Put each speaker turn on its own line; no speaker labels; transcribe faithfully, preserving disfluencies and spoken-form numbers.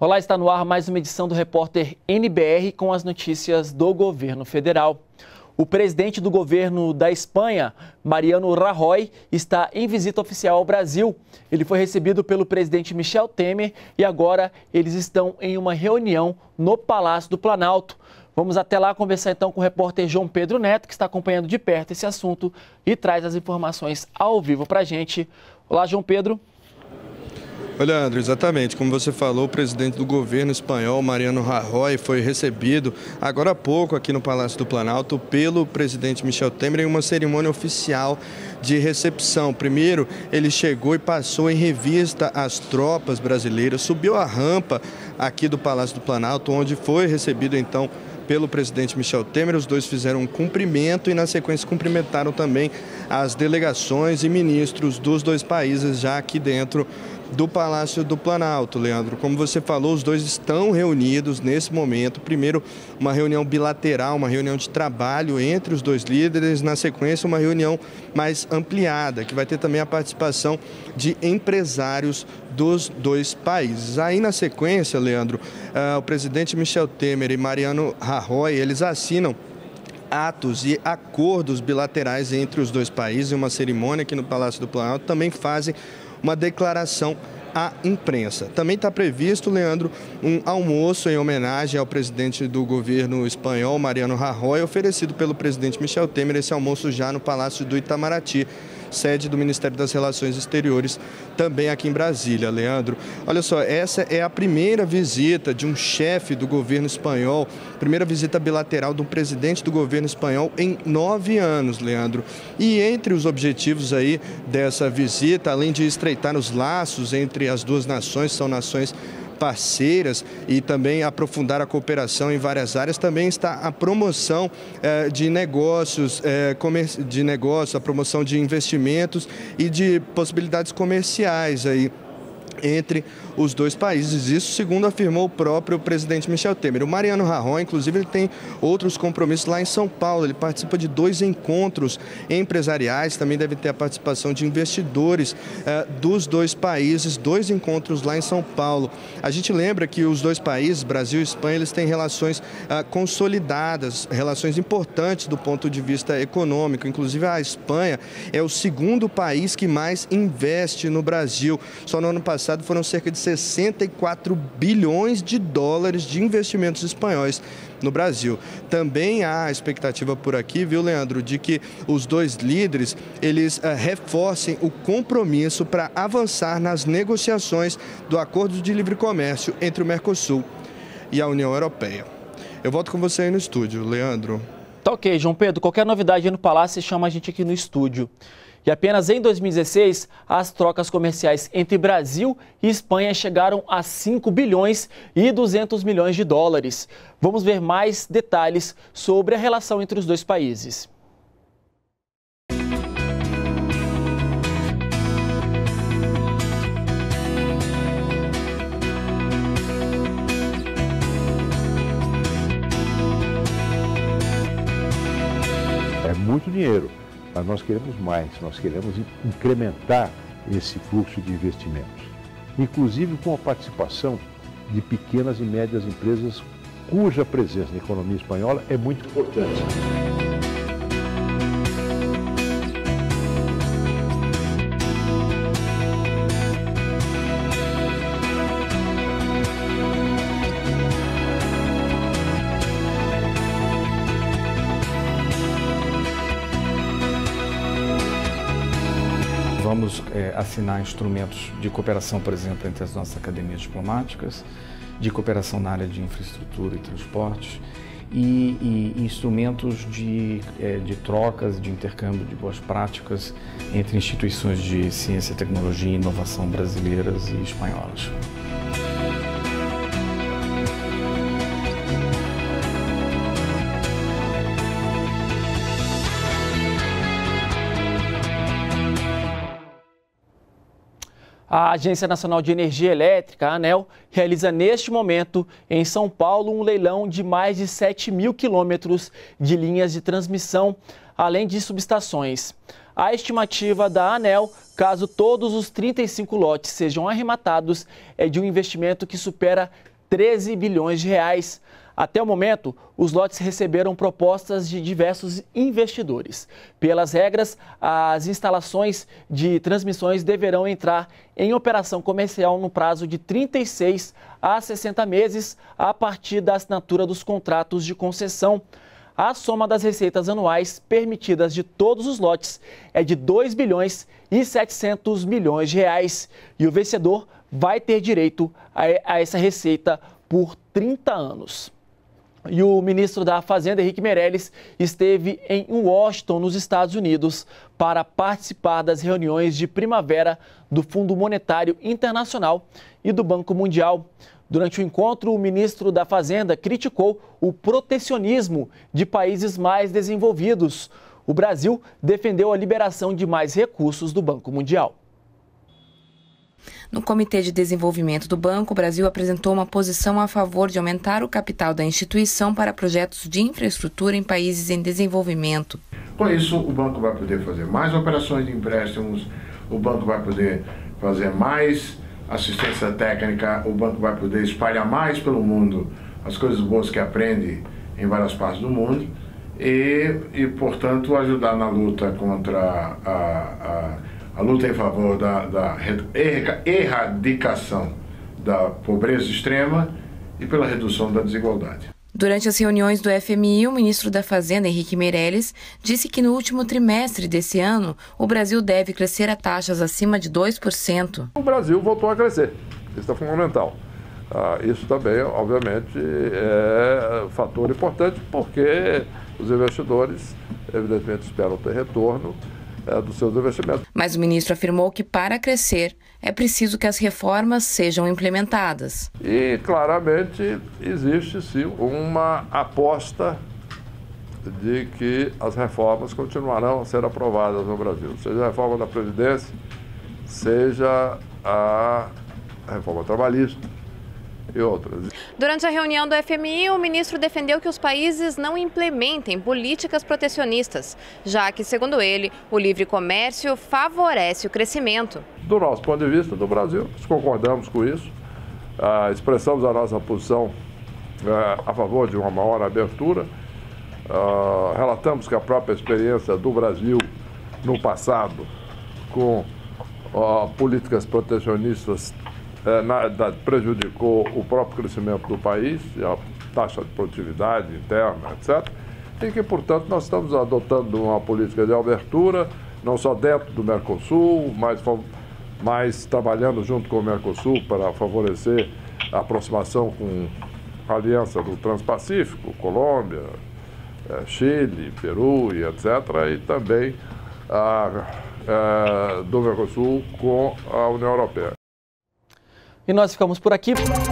Olá, está no ar mais uma edição do Repórter N B R com as notícias do governo federal. O presidente do governo da Espanha, Mariano Rajoy, está em visita oficial ao Brasil. Ele foi recebido pelo presidente Michel Temer e agora eles estão em uma reunião no Palácio do Planalto. Vamos até lá conversar então com o repórter João Pedro Neto, que está acompanhando de perto esse assunto e traz as informações ao vivo para a gente. Olá, João Pedro.
Oi, Leandro, exatamente. Como você falou, o presidente do governo espanhol, Mariano Rajoy, foi recebido agora há pouco aqui no Palácio do Planalto pelo presidente Michel Temer em uma cerimônia oficial de recepção. Primeiro, ele chegou e passou em revista as tropas brasileiras, subiu a rampa aqui do Palácio do Planalto, onde foi recebido então pelo presidente Michel Temer. Os dois fizeram um cumprimento e na sequência cumprimentaram também as delegações e ministros dos dois países já aqui dentro do Palácio do Planalto, Leandro. Como você falou, os dois estão reunidos nesse momento. Primeiro, uma reunião bilateral, uma reunião de trabalho entre os dois líderes. Na sequência, uma reunião mais ampliada, que vai ter também a participação de empresários dos dois países. Aí, na sequência, Leandro, uh, o presidente Michel Temer e Mariano Rajoy, eles assinam atos e acordos bilaterais entre os dois países em uma cerimônia aqui no Palácio do Planalto. Também fazem uma declaração à imprensa. Também está previsto, Leandro, um almoço em homenagem ao presidente do governo espanhol, Mariano Rajoy, oferecido pelo presidente Michel Temer. Esse almoço já no Palácio do Itamaraty, sede do Ministério das Relações Exteriores, também aqui em Brasília, Leandro. Olha só, essa é a primeira visita de um chefe do governo espanhol, primeira visita bilateral do presidente do governo espanhol em nove anos, Leandro. E entre os objetivos aí dessa visita, além de estreitar os laços entre as duas nações, são nações parceiras, e também aprofundar a cooperação em várias áreas, também está a promoção eh, de negócios, eh, de negócio, a promoção de investimentos e de possibilidades comerciais aí entre os dois países. Isso segundo afirmou o próprio presidente Michel Temer. O Mariano Rajoy, inclusive, ele tem outros compromissos lá em São Paulo. Ele participa de dois encontros empresariais, também deve ter a participação de investidores eh, dos dois países, dois encontros lá em São Paulo. A gente lembra que os dois países, Brasil e Espanha, eles têm relações eh, consolidadas, relações importantes do ponto de vista econômico. Inclusive, a Espanha é o segundo país que mais investe no Brasil. Só no ano passado foram cerca de sessenta e quatro bilhões de dólares de investimentos espanhóis no Brasil. Também há a expectativa por aqui, viu, Leandro, de que os dois líderes, eles uh, reforcem o compromisso para avançar nas negociações do Acordo de Livre Comércio entre o Mercosul e a União Europeia. Eu volto com você aí no estúdio, Leandro.
Tá ok, João Pedro. Qualquer novidade aí no Palácio, você chama a gente aqui no estúdio. E apenas em dois mil e dezesseis, as trocas comerciais entre Brasil e Espanha chegaram a cinco bilhões e duzentos milhões de dólares. Vamos ver mais detalhes sobre a relação entre os dois países.
É muito dinheiro. Mas nós queremos mais, nós queremos incrementar esse fluxo de investimentos, inclusive com a participação de pequenas e médias empresas cuja presença na economia espanhola é muito importante.
Vamos é, assinar instrumentos de cooperação, por exemplo, entre as nossas academias diplomáticas, de cooperação na área de infraestrutura e transportes e, e instrumentos de, é, de trocas, de intercâmbio de boas práticas entre instituições de ciência, tecnologia e inovação brasileiras e espanholas.
A Agência Nacional de Energia Elétrica, a ANEEL, realiza neste momento em São Paulo um leilão de mais de sete mil quilômetros de linhas de transmissão, além de subestações. A estimativa da ANEEL, caso todos os trinta e cinco lotes sejam arrematados, é de um investimento que supera treze bilhões de reais. Até o momento, os lotes receberam propostas de diversos investidores. Pelas regras, as instalações de transmissões deverão entrar em operação comercial no prazo de trinta e seis a sessenta meses, a partir da assinatura dos contratos de concessão. A soma das receitas anuais permitidas de todos os lotes é de dois bilhões e setecentos milhões de reais. E o vencedor vai ter direito a, a essa receita por trinta anos. E o ministro da Fazenda, Henrique Meirelles, esteve em Washington, nos Estados Unidos, para participar das reuniões de primavera do Fundo Monetário Internacional e do Banco Mundial. Durante o encontro, o ministro da Fazenda criticou o protecionismo de países mais desenvolvidos. O Brasil defendeu a liberação de mais recursos do Banco Mundial.
No Comitê de Desenvolvimento do Banco, o Brasil apresentou uma posição a favor de aumentar o capital da instituição para projetos de infraestrutura em países em desenvolvimento.
Com isso, o banco vai poder fazer mais operações de empréstimos, o banco vai poder fazer mais assistência técnica, o banco vai poder espalhar mais pelo mundo as coisas boas que aprende em várias partes do mundo e, e portanto, ajudar na luta contra a, a a luta em favor da, da erradicação da pobreza extrema e pela redução da desigualdade.
Durante as reuniões do F M I, o ministro da Fazenda, Henrique Meirelles, disse que no último trimestre desse ano, o Brasil deve crescer a taxas acima de dois por cento.
O Brasil voltou a crescer, isso é fundamental. Ah, isso também, obviamente, é um fator importante, porque os investidores, evidentemente, esperam ter retorno É, dos seus investimentos.
Mas o ministro afirmou que para crescer é preciso que as reformas sejam implementadas.
E claramente existe sim uma aposta de que as reformas continuarão a ser aprovadas no Brasil, seja a reforma da Previdência, seja a reforma trabalhista e outras.
Durante a reunião do F M I, o ministro defendeu que os países não implementem políticas protecionistas, já que, segundo ele, o livre comércio favorece o crescimento.
Do nosso ponto de vista, do Brasil, nós concordamos com isso, ah, expressamos a nossa posição ah, a favor de uma maior abertura, ah, relatamos que a própria experiência do Brasil no passado com ah, políticas protecionistas É, na verdade, prejudicou o próprio crescimento do país, a taxa de produtividade interna, etcétera. E que, portanto, nós estamos adotando uma política de abertura, não só dentro do Mercosul, mas, mas trabalhando junto com o Mercosul para favorecer a aproximação com a aliança do Transpacífico, Colômbia, Chile, Peru e etcétera. E também a, a, do Mercosul com a União Europeia.
E nós ficamos por aqui.